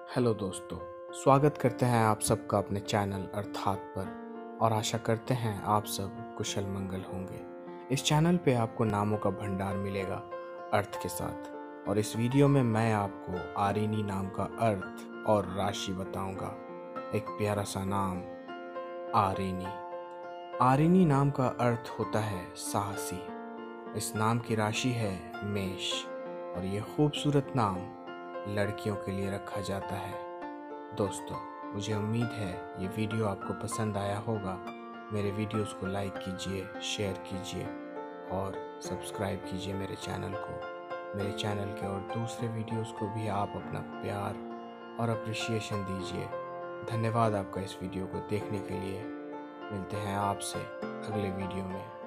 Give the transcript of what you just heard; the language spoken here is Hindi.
हेलो दोस्तों, स्वागत करते हैं आप सबका अपने चैनल अर्थात पर। और आशा करते हैं आप सब कुशल मंगल होंगे। इस चैनल पे आपको नामों का भंडार मिलेगा अर्थ के साथ। और इस वीडियो में मैं आपको आरिनी नाम का अर्थ और राशि बताऊंगा। एक प्यारा सा नाम, आरिनी। आरिनी नाम का अर्थ होता है साहसी। इस नाम की राशि है मेष और ये खूबसूरत नाम लड़कियों के लिए रखा जाता है। दोस्तों, मुझे उम्मीद है ये वीडियो आपको पसंद आया होगा। मेरे वीडियोस को लाइक कीजिए, शेयर कीजिए और सब्सक्राइब कीजिए मेरे चैनल को। मेरे चैनल के और दूसरे वीडियोस को भी आप अपना प्यार और अप्रिसिएशन दीजिए। धन्यवाद आपका इस वीडियो को देखने के लिए। मिलते हैं आपसे अगले वीडियो में।